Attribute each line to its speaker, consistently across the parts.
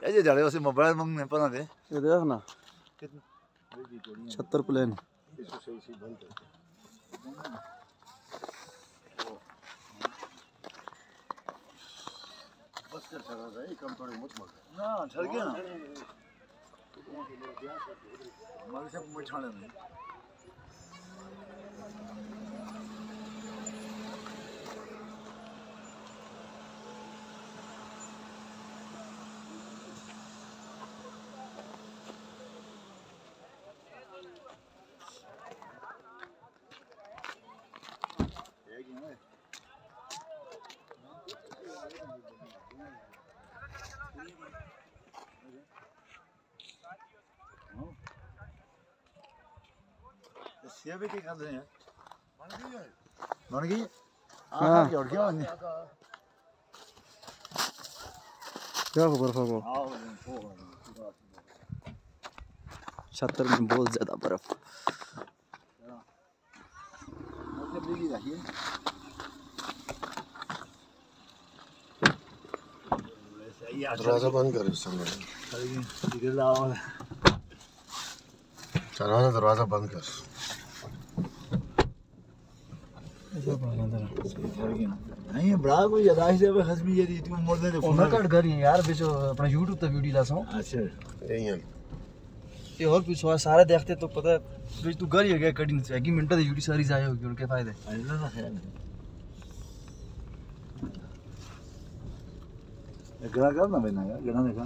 Speaker 1: ये जाड़े उसे मोबाइल मंगने पता दे
Speaker 2: ये देख ना 76 प्लेन
Speaker 1: बस कर चला रहा है कम थोड़े मत मत ना चल गया ना हमारे सब मछाने में ये भी क्या कर रहे हैं बन गई हाँ क्या क्या बन
Speaker 2: क्या खबर फाको 76 में बहुत ज्यादा बर्फ
Speaker 3: दरवाजा बंद कर दरवाजा बंद कर
Speaker 1: नहीं बड़ा कोई अदाई से खसमी ये तू मोड़ दे
Speaker 2: मैं कट कर यार बेचो अपना YouTube पे वीडियो लासा हूं
Speaker 1: अच्छा
Speaker 3: यही है
Speaker 2: ये और कुछ हुआ सारे देखते तो पता बेच तू कर ही गया कटिंग से 1 मिनट दी वीडियो सारी जाया होगी उनके फायदे
Speaker 1: अल्लाह का खैर गड़ा करना बेना यार गड़ा देखा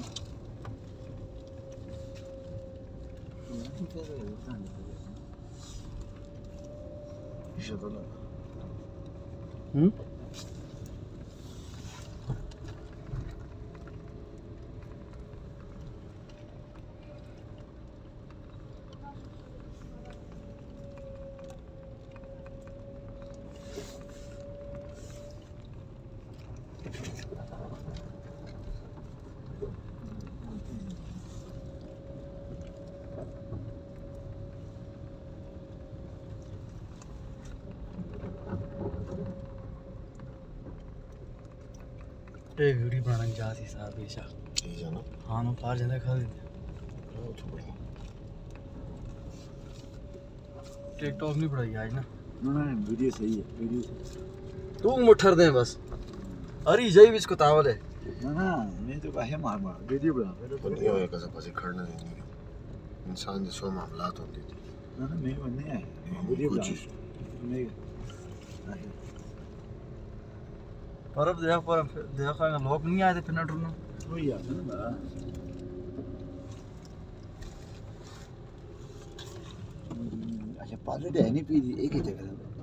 Speaker 2: ये वीडियो बनाने जा सी साहब बेशा
Speaker 3: ठीक है ना
Speaker 2: हां ना पार जाने खा दे टिकटॉक नहीं पढ़ाई आज ना
Speaker 1: ना वीडियो सही है वीडियो
Speaker 2: तू मुठर दे बस अरे जय बीच को तावल है
Speaker 1: ना मैं तो काहे मार मार वीडियो बना
Speaker 3: दुनिया में कैसे फंसे खड़ना नहीं इंसान जो सो मामलात होते थे
Speaker 1: ना मैं बनने है वीडियो बना मैं
Speaker 2: पर अब देखा लोग नहीं आए थे फिर ना ढूंढना
Speaker 1: वही यार ना अच्छा पाले डे नहीं पी एक ही जगह